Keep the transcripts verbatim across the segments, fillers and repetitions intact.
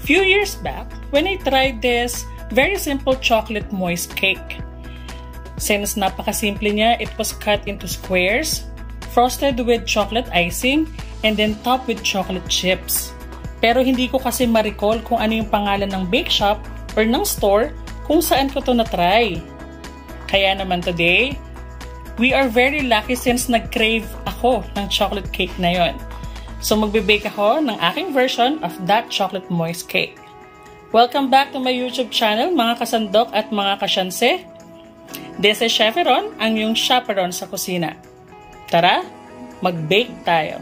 few years back when I tried this very simple chocolate moist cake. Since napakasimple niya, it was cut into squares, frosted with chocolate icing, and then topped with chocolate chips. Pero hindi ko kasi ma-recall kung ano yung pangalan ng bake shop or ng store kung saan ko to na-try. Kaya naman today, we are very lucky since nag-crave ako ng chocolate cake na yon. So magbe-bake ako ng aking version of that chocolate moist cake. Welcome back to my YouTube channel mga kasandok at mga kasyanse. This is Chef Aaron, ang iyong chaperon sa kusina. Tara, mag-bake tayo.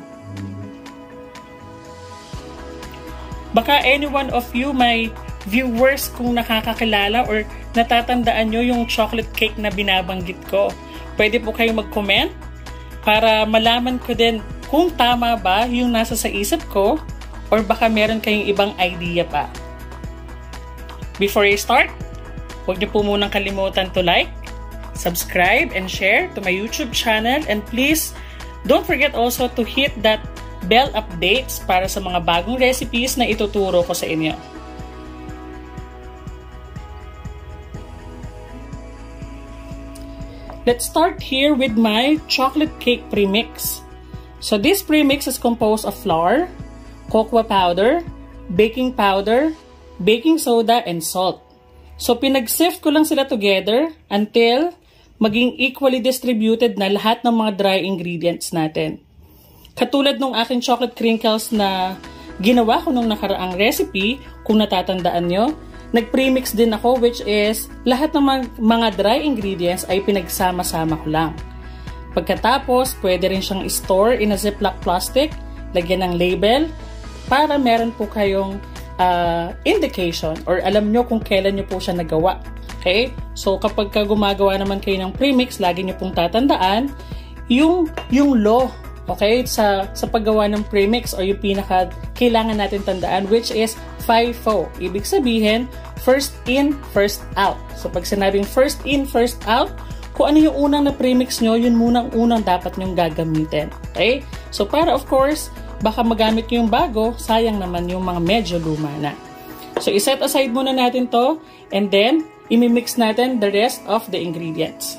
Baka any one of you may viewers kung nakakakilala or natatandaan nyo yung chocolate cake na binabanggit ko. Pwede po kayong mag-comment para malaman ko din kung tama ba yung nasa sa isip ko or baka meron kayong ibang idea pa. Before I start, huwag niyo po munang kalimutan to like, subscribe, and share to my YouTube channel, and please don't forget also to hit that bell updates para sa mga bagong recipes na ituturo ko sa inyo. Let's start here with my chocolate cake premix. So this premix is composed of flour, cocoa powder, baking powder, baking soda, and salt. So pinag-sift ko lang sila together until maging equally distributed na lahat ng mga dry ingredients natin. Katulad ng aking chocolate crinkles na ginawa ko nung nakaraang recipe, kung natatandaan nyo, nag-premix din ako, which is lahat ng mga dry ingredients ay pinagsama-sama ko lang. Pagkatapos, pwede rin siyang store in a ziploc plastic, lagyan ng label, para meron po kayong uh, indication or alam nyo kung kailan nyo po siya nagawa. Okay? So, kapag ka gumagawa naman kayo ng premix, lagi nyo pong tatandaan yung, yung law, okay, sa, sa paggawa ng premix or yung pinaka kailangan natin tandaan, which is FIFO. Ibig sabihin, first in, first out. So, pag sinabing first in, first out, kung ano yung unang na premix nyo, yun munang unang dapat nyong gagamitin. Okay? So, para of course, baka magamit nyo yung bago, sayang naman yung mga medyo luma na. So, iset aside muna natin to, and then, imimix natin the rest of the ingredients.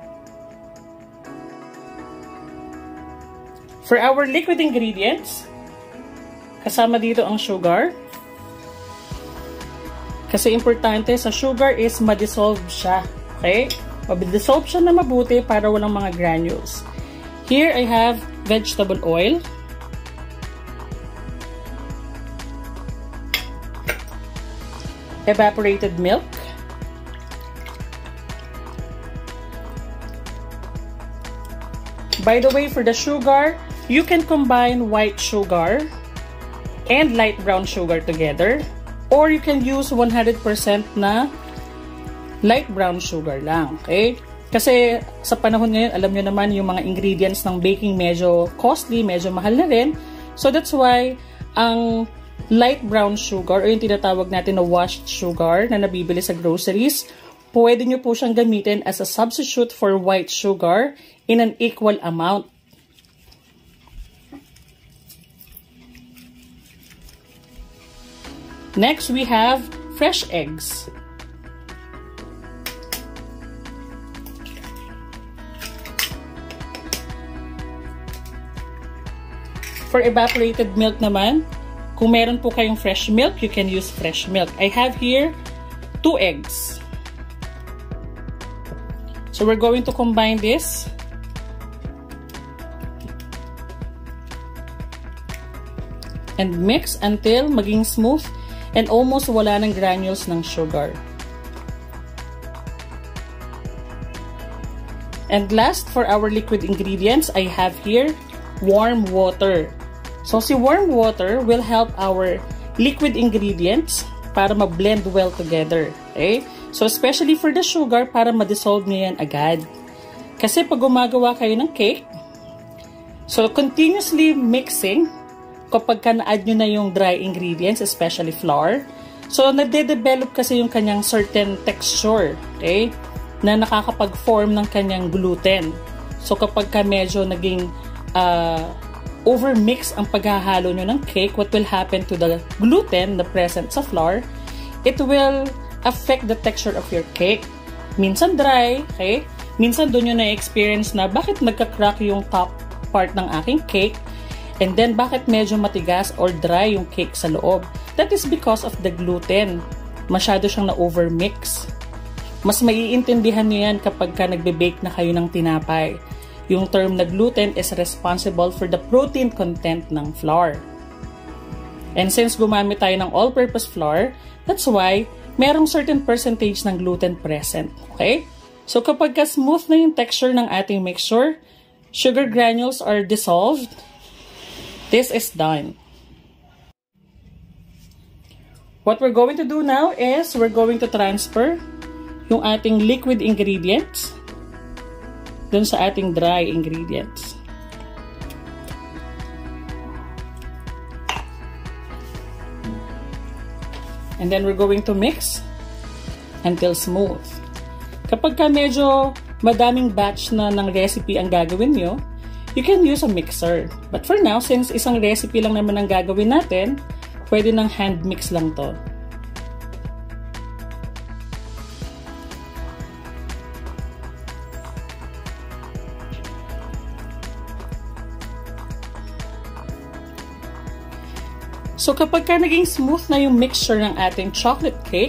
For our liquid ingredients, kasama dito ang sugar. Kasi importante sa sugar is ma-dissolve siya. Okay? Ma-dissolve siya na mabuti para walang mga granules. Here I have vegetable oil. Evaporated milk. By the way, for the sugar, you can combine white sugar and light brown sugar together, or you can use one hundred percent na light brown sugar lang, okay? Kasi sa panahon ngayon, alam nyo naman yung mga ingredients ng baking medyo costly, medyo mahal na rin. So that's why ang light brown sugar o yung tinatawag natin na washed sugar na nabibili sa groceries, pwede nyo po siyang gamitin as a substitute for white sugar in an equal amount. Next, we have fresh eggs. For evaporated milk naman, kung meron po kayong fresh milk, you can use fresh milk. I have here two eggs. So we're going to combine this. And mix until maging smooth and almost wala ng granules ng sugar. And last, for our liquid ingredients, I have here warm water. So si warm water will help our liquid ingredients para ma-blend well together. Okay? So especially for the sugar, para ma-dissolve nyo yan agad. Kasi pag gumagawa kayo ng cake, so continuously mixing, kapag ka na-add nyo na yung dry ingredients, especially flour, so nade-develop kasi yung kanyang certain texture, okay, na nakakapag-form ng kanyang gluten. So kapag ka medyo naging uh, overmix ang paghahalo nyo ng cake, what will happen to the gluten, the present sa flour, it will affect the texture of your cake. Minsan dry, okay? Minsan doon nyo na-experience na bakit nagka-crack yung top part ng aking cake, and then bakit medyo matigas or dry yung cake sa loob. That is because of the gluten. Masyado siyang na-overmix. Mas maiintindihan nyo yan kapag ka nagbe-bake na kayo ng tinapay. Yung term na gluten is responsible for the protein content ng flour. And since gumamit tayo ng all-purpose flour, that's why merong certain percentage ng gluten present. Okay? So kapag ka smooth na yung texture ng ating mixture, sugar granules are dissolved, this is done. What we're going to do now is we're going to transfer yung ating liquid ingredients dun sa ating dry ingredients. And then we're going to mix until smooth. Kapag ka medyo madaming batch na ng recipe ang gagawin nyo, you can use a mixer. But for now, since isang recipe lang naman ang gagawin natin, pwede ng hand mix lang to. So kapag ka naging smooth na yung mixture ng ating chocolate cake,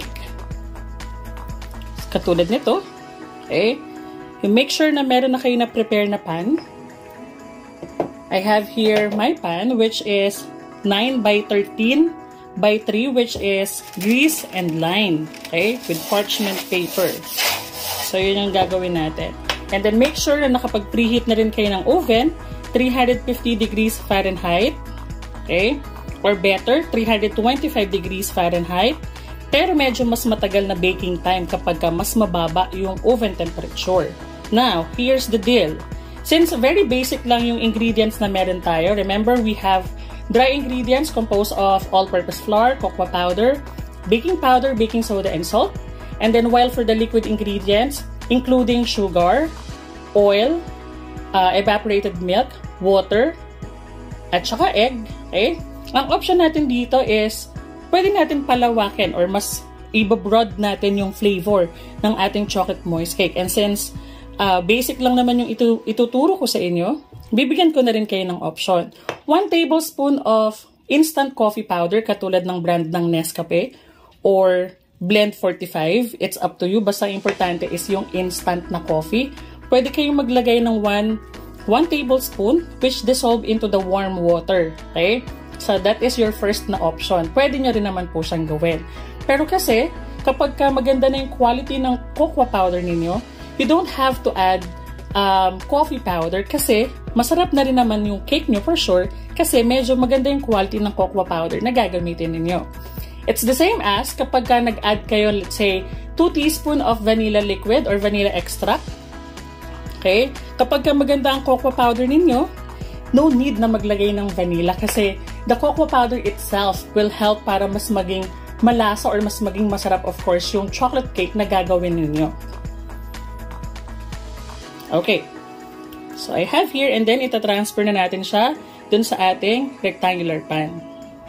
katulad nito, okay, you make sure na meron na kayo na prepare na pan. I have here my pan, which is nine by thirteen by three, which is grease and line, okay, with parchment paper. So yun yung gagawin natin. And then make sure na nakapag-preheat na rin kayo ng oven, three hundred fifty degrees Fahrenheit, okay, or better, three hundred twenty-five degrees Fahrenheit. Pero medyo mas matagal na baking time kapag ka mas mababa yung oven temperature. Now, here's the deal. Since very basic lang yung ingredients na meron tayo, remember we have dry ingredients composed of all-purpose flour, cocoa powder, baking powder, baking soda, and salt. And then while for the liquid ingredients, including sugar, oil, uh, evaporated milk, water, at saka egg, okay? Ang option natin dito is, pwede natin palawakin or mas ibabroad natin yung flavor ng ating chocolate moist cake. And since uh, basic lang naman yung itu ituturo ko sa inyo, bibigyan ko na rin kayo ng option. One tablespoon of instant coffee powder, katulad ng brand ng Nescafe, or Blend forty-five. It's up to you. Basta importante is yung instant na coffee. Pwede kayong maglagay ng one, one tablespoon, which dissolve into the warm water. Okay? So, that is your first na option. Pwede nyo rin naman po siyang gawin. Pero kasi, kapag ka maganda na yung quality ng cocoa powder ninyo, you don't have to add um, coffee powder kasi masarap na rin naman yung cake nyo for sure kasi medyo maganda yung quality ng cocoa powder na gagamitin ninyo. It's the same as kapag ka nag-add kayo, let's say, two teaspoons of vanilla liquid or vanilla extract. Okay? Kapag ka maganda ang cocoa powder ninyo, no need na maglagay ng vanilla kasi the cocoa powder itself will help para mas maging malasa or mas maging masarap, of course, yung chocolate cake na gagawin ninyo. Okay. So, I have here, and then ita-transfer na natin siya dun sa ating rectangular pan.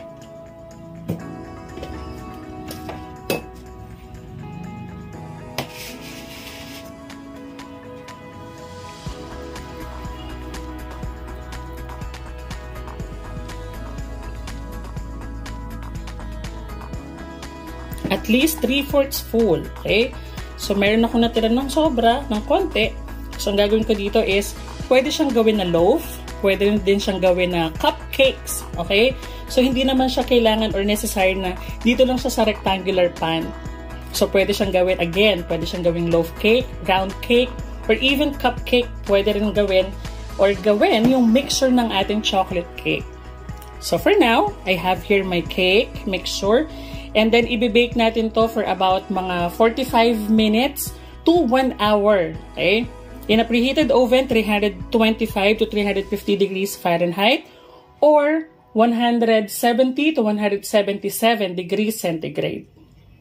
At least three fourths full. Okay? So, meron ako natira ng sobra, ng konti. So, ang gagawin ko dito is, pwede siyang gawin na loaf. Pwede din siyang gawin na cupcakes. Okay? So, hindi naman siya kailangan or necessary na dito lang siya sa rectangular pan. So, pwede siyang gawin, again, pwede siyang gawing loaf cake, round cake, or even cupcake. Pwede rin gawin or gawin yung mixture ng ating chocolate cake. So, for now, I have here my cake mixture. And then, ibibake natin to for about mga forty-five minutes to one hour. Okay? In a preheated oven, three hundred twenty-five to three hundred fifty degrees Fahrenheit or one hundred seventy to one hundred seventy-seven degrees centigrade.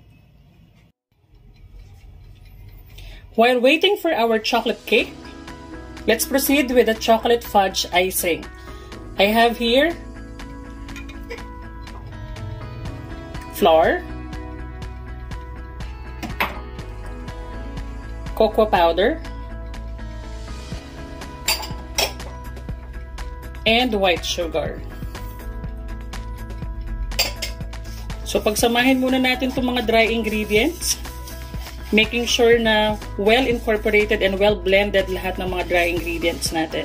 While waiting for our chocolate cake, let's proceed with the chocolate fudge icing. I have here flour, cocoa powder, and white sugar. So, pagsamahin muna natin itong mga dry ingredients, making sure na well incorporated and well blended lahat ng mga dry ingredients natin.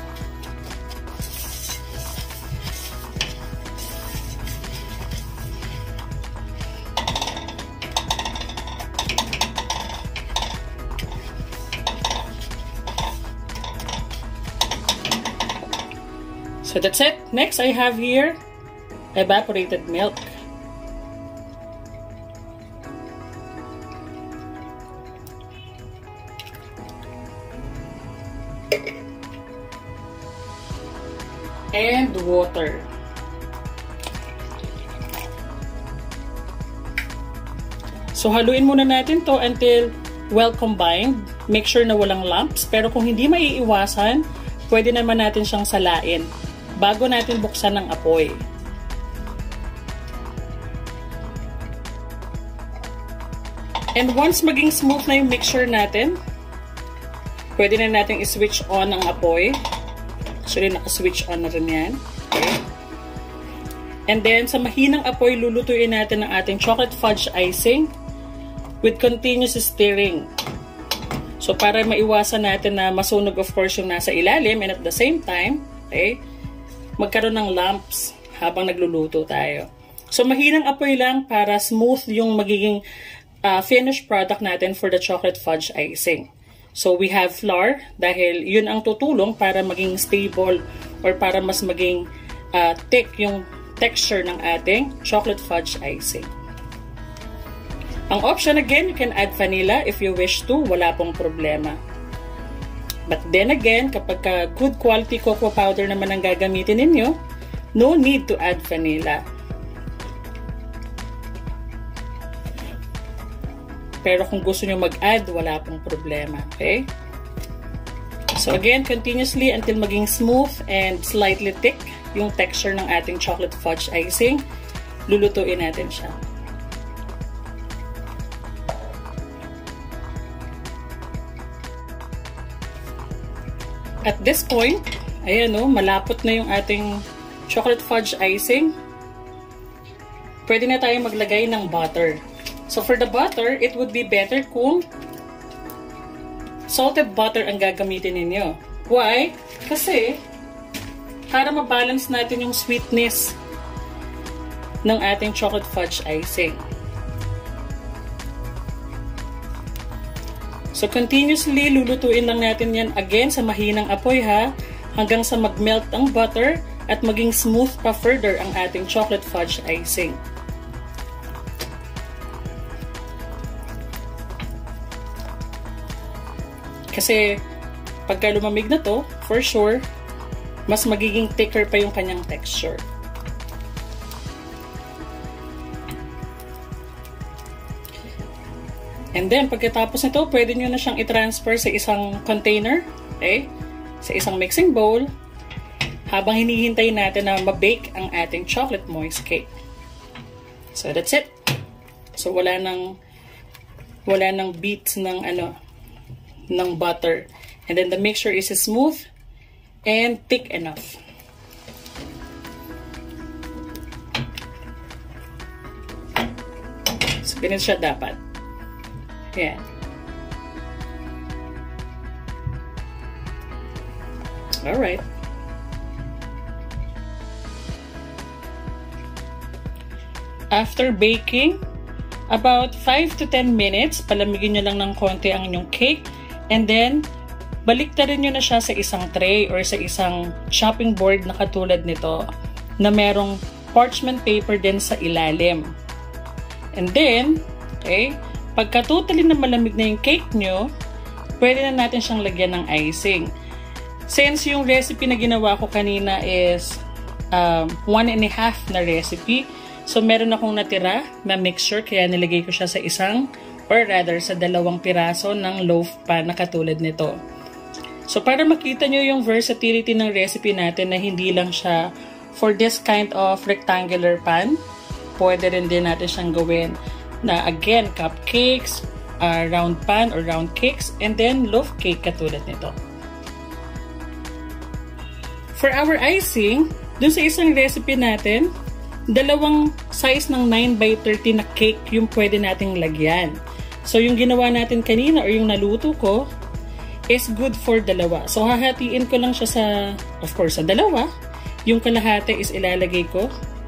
So that's it. Next, I have here evaporated milk. And water. So haluin muna natin to until well combined. Make sure na walang lumps. Pero kung hindi maiiwasan, pwede naman natin siyang salain bago natin buksan ng apoy. And once maging smooth na yung mixture natin, pwede na natin i-switch on ang apoy. Actually, naka-switch on na rin yan. Okay. And then, sa mahinang apoy, lulutuin natin ang ating chocolate fudge icing with continuous stirring. So, para maiwasan natin na masunog, of course, yung nasa ilalim, and at the same time, okay, magkaroon ng lumps habang nagluluto tayo. So, mahinang apoy lang para smooth yung magiging uh, finished product natin for the chocolate fudge icing. So, we have flour dahil yun ang tutulong para maging stable or para mas maging uh, thick yung texture ng ating chocolate fudge icing. Ang option again, you can add vanilla if you wish to. Wala pong problema. But then again, kapag ka good quality cocoa powder naman ang gagamitin ninyo, no need to add vanilla. Pero kung gusto nyo mag-add, wala pong problema. Okay? So again, continuously until maging smooth and slightly thick yung texture ng ating chocolate fudge icing, lulutuin natin siya. At this point, ayan o, malapot na yung ating chocolate fudge icing. Pwede na tayong maglagay ng butter. So for the butter, it would be better kung salted butter ang gagamitin ninyo. Why? Kasi, para mabalance natin yung sweetness ng ating chocolate fudge icing. So, continuously, lulutuin lang natin yan again sa mahinang apoy ha, hanggang sa mag-melt ang butter at maging smooth pa further ang ating chocolate fudge icing. Kasi, pagka lumamig na to, for sure, mas magiging thicker pa yung kanyang texture. And then, pagkatapos nito, pwede nyo na siyang i-transfer sa isang container, okay? Sa isang mixing bowl, habang hinihintay natin na ma-bake ang ating chocolate moist cake. So, that's it. So, wala nang, wala nang beats ng, ano, ng butter. And then, the mixture is smooth and thick enough. So, ganun siya dapat. Yeah. All right. After baking, about five to ten minutes, palamigin nyo lang ng konti ang inyong cake, and then baliktarin nyo na siya sa isang tray or sa isang chopping board na katulad nito na merong parchment paper din sa ilalim. And then, okay, pagka totally na malamig na yung cake nyo, pwede na natin siyang lagyan ng icing. Since yung recipe na ginawa ko kanina is um, one and a half na recipe, so meron akong natira na mixture, kaya nilagay ko siya sa isang, or rather sa dalawang piraso ng loaf pan na katulad nito. So, para makita nyo yung versatility ng recipe natin na hindi lang siya for this kind of rectangular pan, pwede rin din natin siyang gawin na again, cupcakes, uh, round pan or round cakes, and then loaf cake katulad nito. For our icing, dun sa isang recipe natin, dalawang size ng nine by thirty na cake yung pwede nating lagyan. So, yung ginawa natin kanina or yung naluto ko is good for dalawa. So, hahatiin ko lang siya sa, of course, sa dalawa. Yung kalahati is ilalagay ko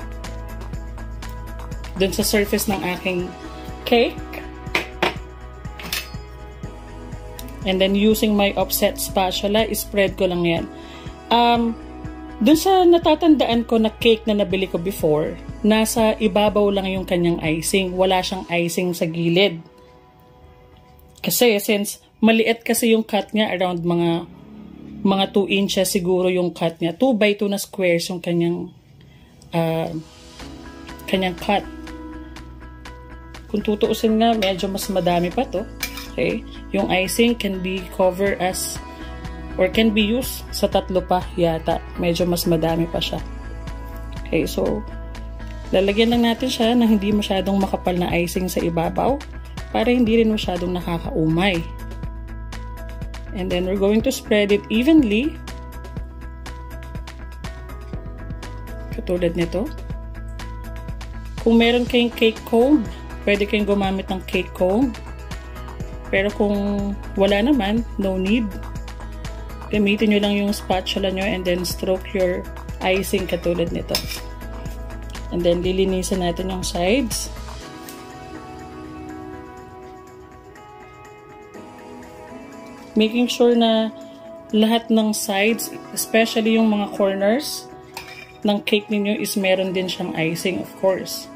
dun sa surface ng aking cake. And then, using my offset spatula, spread ko lang yan. Um, dun sa natatandaan ko na cake na nabili ko before, nasa ibabaw lang yung kanyang icing. Wala siyang icing sa gilid. Kasi, since maliit kasi yung cut niya, around mga mga two inches siguro yung cut niya. two by two na squares yung kanyang uh, kanyang cut. Kung tutuusin nga, medyo mas madami pa to. Okay? Yung icing can be covered as or can be used sa tatlo pa yata. Medyo mas madami pa siya. Okay, so lalagyan lang natin siya na hindi masyadong makapal na icing sa ibabaw para hindi rin masyadong nakakaumay. And then we're going to spread it evenly. Katulad nito. Kung meron kayong cake comb, pwede kayong gumamit ng cake comb. Pero kung wala naman, no need. Gamitin nyo lang yung spatula nyo and then stroke your icing katulad nito. And then lilinisan natin yung sides. Making sure na lahat ng sides, especially yung mga corners ng cake ninyo is meron din siyang icing, of course.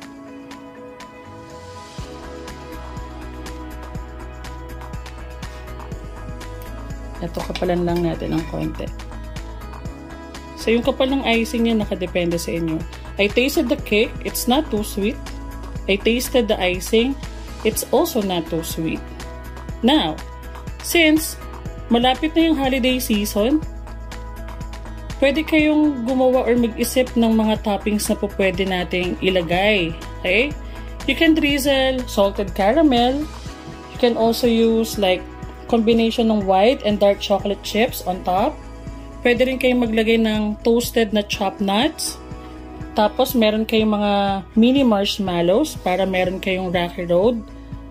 Ito, kapalan lang natin ng konti. So, yung kapal ng icing niya, nakadepende sa inyo. I tasted the cake. It's not too sweet. I tasted the icing. It's also not too sweet. Now, since malapit na yung holiday season, pwede kayong gumawa or mag-isip ng mga toppings na po pwede nating ilagay. Okay? You can drizzle salted caramel. You can also use like combination ng white and dark chocolate chips on top. Pwede rin kayong maglagay ng toasted na chopped nuts. Tapos, meron kayong mga mini marshmallows para meron kayong Rocky Road.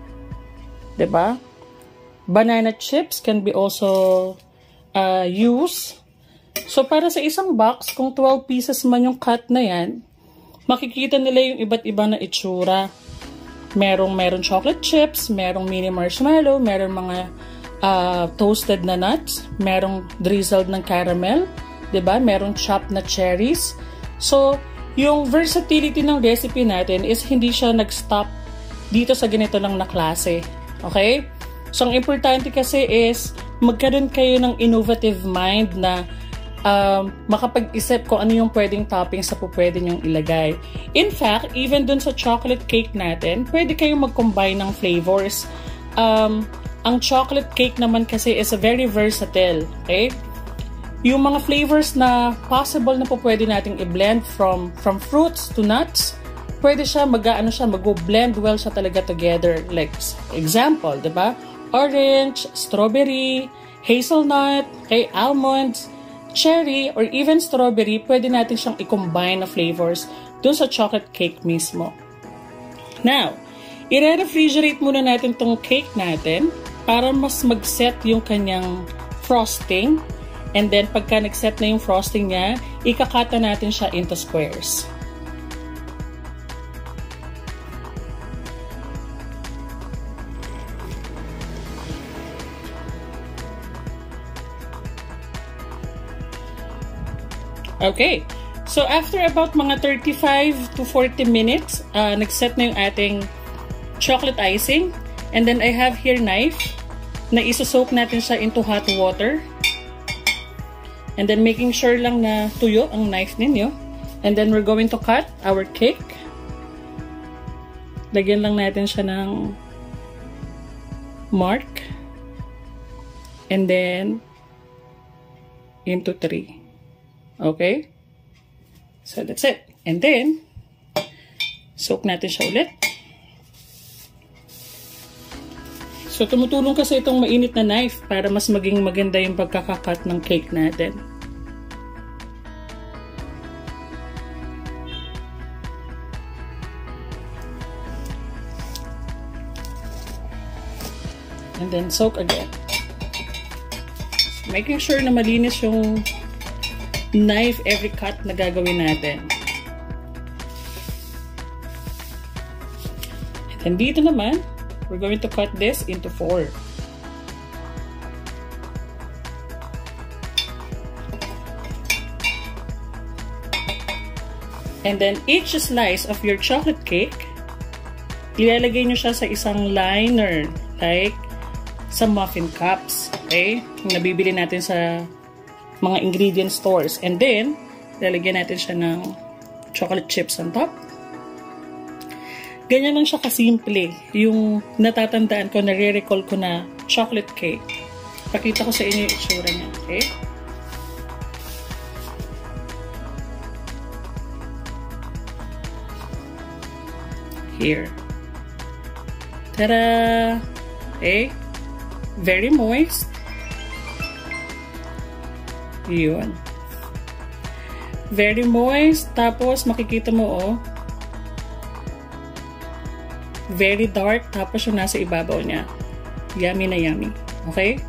Diba? Banana chips can be also uh, used. So, para sa isang box, kung twelve pieces man yung cut na yan, makikita nila yung iba't iba na itsura. Merong, merong chocolate chips, merong mini marshmallow, merong mga uh, toasted na nuts, merong drizzled ng caramel, diba? Merong chopped na cherries. So, yung versatility ng recipe natin is hindi siya nag-stop dito sa ganito lang na klase. Okay? So, ang importante kasi is magkaroon kayo ng innovative mind na um, makapag-isip kung ano yung pwedeng toppings na po pwede nyong ilagay. In fact, even dun sa chocolate cake natin, pwede kayong mag-combine ng flavors. Um, ang chocolate cake naman kasi is a very versatile. Okay? Yung mga flavors na possible na po pwede nating i-blend from, from fruits to nuts, pwede siya, mag-ano siya, mag-blend well siya talaga together. Like, example, diba? Orange, strawberry, hazelnut, okay, almonds, cherry, or even strawberry, pwede natin siyang i-combine na flavors dun sa chocolate cake mismo. Now, i-refrigerate muna natin tong cake natin para mas mag-set yung kanyang frosting. And then, pagka nag-set na yung frosting niya, ikakata natin siya into squares. Okay. So, after about mga thirty-five to forty minutes, uh, nag-set na yung ating chocolate icing. And then, I have here knife na isosoak natin siya into hot water. And then, making sure lang na tuyo ang knife ninyo. And then, we're going to cut our cake. Lagyan lang natin siya ng mark. And then, into three. Okay? So, that's it. And then, soak natin siya ulit. So, tumutulong kasi itong mainit na knife para mas maging maganda yung pagkakakat ng cake natin. And then, soak again. Making sure na malinis yung knife every cut na gagawin natin. And then, dito naman, we're going to cut this into four. And then, each slice of your chocolate cake, ilalagay nyo siya sa isang liner, like sa muffin cups, okay? Yung nabibili natin sa mga ingredient stores. And then, ilalagyan natin siya ng chocolate chips on top. Ganyan lang siya kasimple, yung natatandaan ko, nare-recall ko na chocolate cake. Pakita ko sa inyo yung itsura niya, okay? Here. Tada! Okay? Very moist. Yun. Very moist. Tapos, makikita mo, oh, very dark, tapos yung nasa ibabaw niya. Yummy na yummy. Okay?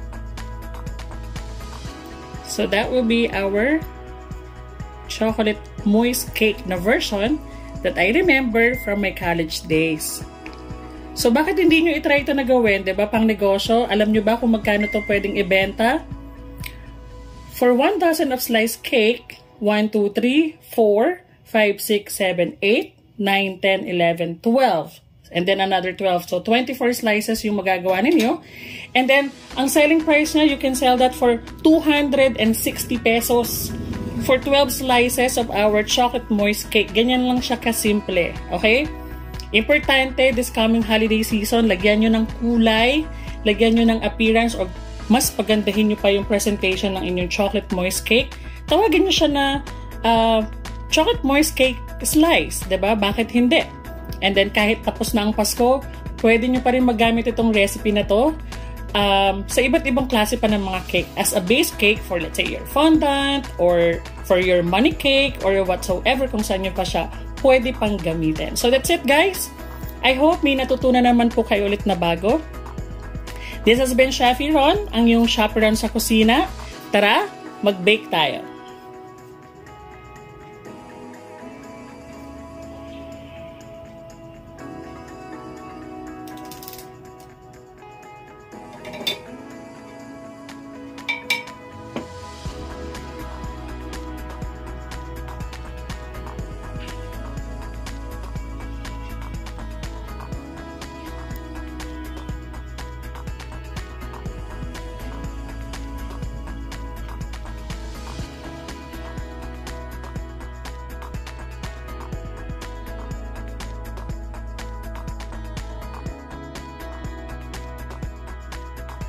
So, that will be our chocolate moist cake na version that I remember from my college days. So, bakit hindi nyo itry ito na gawin? Diba? Pang negosyo. Alam nyo ba kung magkano ito pwedeng ibenta? For one dozen of sliced cake, one, two, three, four, five, six, seven, eight, nine, ten, eleven, twelve. And then another twelve. So, twenty-four slices yung magagawa ninyo. And then, ang selling price niya, you can sell that for two hundred sixty pesos for twelve slices of our chocolate moist cake. Ganyan lang siya kasimple. Okay? Importante, this coming holiday season, lagyan nyo ng kulay, lagyan nyo ng appearance, o mas pagandahin nyo pa yung presentation ng inyong chocolate moist cake. Tawagin nyo siya na uh, chocolate moist cake slice. Diba? Bakit hindi? And then, kahit tapos na ang Pasko, pwede nyo pa rin magamit itong recipe na to um, sa iba't ibang klase pa ng mga cake. As a base cake for, let's say, your fondant, or for your money cake, or whatsoever, kung saan nyo pa siya pwede pang gamitin. So, that's it, guys. I hope may natutunan naman po kayo ulit na bago. This has been Chefy Ron, ang iyong chaperone sa kusina. Tara, mag-bake tayo!